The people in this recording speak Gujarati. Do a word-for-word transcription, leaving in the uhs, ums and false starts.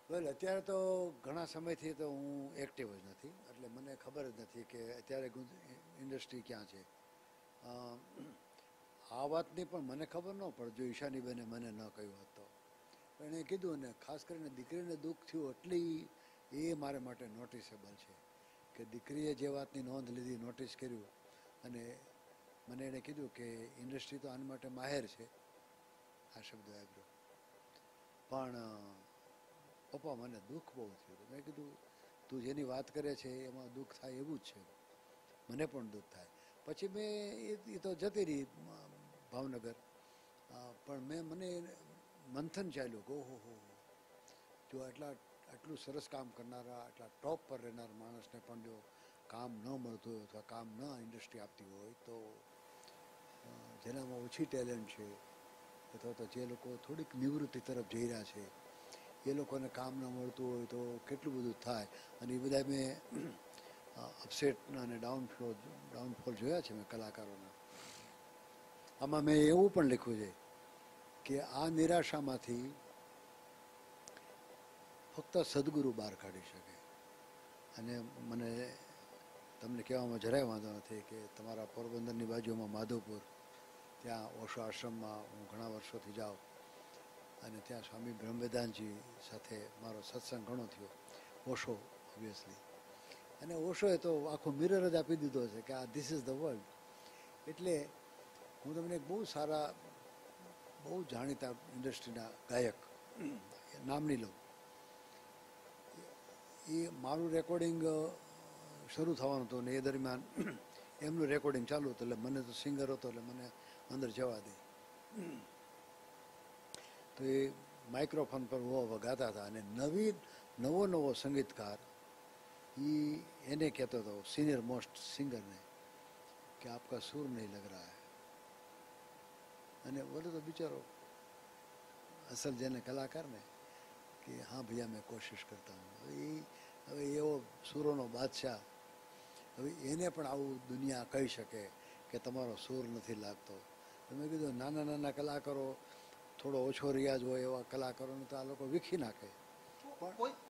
વેલ અત્યારે તો ઘણા સમયથી તો હું એક્ટિવ જ નથી, એટલે મને ખબર જ નથી કે અત્યારે ઇન્ડસ્ટ્રી ક્યાં છે. આ વાતની પણ મને ખબર ન પડે જો ઈશાનીબેને મને ન કહ્યું હોત તો. પણ એણે કીધું ને, ખાસ કરીને દીકરીને દુઃખ થયું એટલી એ મારા માટે નોટિસેબલ છે કે દીકરીએ જે વાતની નોંધ લીધી, નોટિસ કર્યું, અને મને એણે કીધું કે ઇન્ડસ્ટ્રી તો આના માટે માહેર છે, આ શબ્દ વાપર્યો. પણ પપ્પા મને દુઃખ બહુ થયું. મેં કીધું તું જેની વાત કરે છે એમાં દુઃખ થાય એવું જ છે, મને પણ દુઃખ થાય. પછી મેં એ તો જતી રહી ભાવનગર, પણ મેં મને મંથન ચાલ્યું કે ઓહો હો, જો આટલા આટલું સરસ કામ કરનારા, આટલા ટોપ પર રહેનાર માણસને પણ જો કામ ન મળતું હોય અથવા કામ ન ઇન્ડસ્ટ્રી આપતી હોય તો જેનામાં ઓછી ટેલેન્ટ છે અથવા તો જે લોકો થોડીક નિવૃત્તિ તરફ જઈ રહ્યા છે એ લોકોને કામ ન મળતું હોય તો કેટલું બધું થાય. અને એ બધા મેં અપસેટ અને ડાઉનફ્લો ડાઉનફોલ જોયા છે મેં કલાકારોના. આમાં મેં એવું પણ લખ્યું છે કે આ નિરાશામાંથી ફક્ત સદગુરુ બહાર કાઢી શકે. અને મને તમને કહેવામાં જરાય વાંધો નથી કે તમારા પોરબંદરની બાજુમાં માધવપુર, ત્યાં ઓશો આશ્રમમાં હું ઘણા વર્ષોથી જાઉં, અને ત્યાં સ્વામી બ્રહ્મવેદાંતજી સાથે મારો સત્સંગ ઘણો થયો, ઓશો ઓબ્વિયસલી. અને ઓશોએ તો આખો મિરર જ આપી દીધો છે કે આ ધીસ ઇઝ ધ વર્લ્ડ. એટલે હું તમને એક બહુ સારા, બહુ જાણીતા ઇન્ડસ્ટ્રીના ગાયક નામ નહીં લઉં, એ મારું રેકોર્ડિંગ શરૂ થવાનું હતું ને એ દરમિયાન એમનું રેકોર્ડિંગ ચાલુ હતું, એટલે મને તો સિંગર હતો એટલે મને અંદર જવા દે. તો એ માઇક્રોફોન પર વો ગાતા હતા, અને નવી નવો નવો સંગીતકાર એ એને કહેતો હતો સિનિયર મોસ્ટ સિંગરને કે આપકા સુર નહીં લગ રહા હૈ. અને બોલો તો બિચારો અસલ જેને કલાકારને કે હા ભૈયા મેં કોશિશ કરતા હું. હવે એ હવે એવો સૂરોનો બાદશાહ, હવે એને પણ આવું દુનિયા કહી શકે કે તમારો સૂર નથી લાગતો. તો મેં કીધું નાના નાના કલાકારો, થોડો ઓછો રિયાઝ હોય એવા કલાકારોને તો આ લોકો વીખી નાખે. કોઈ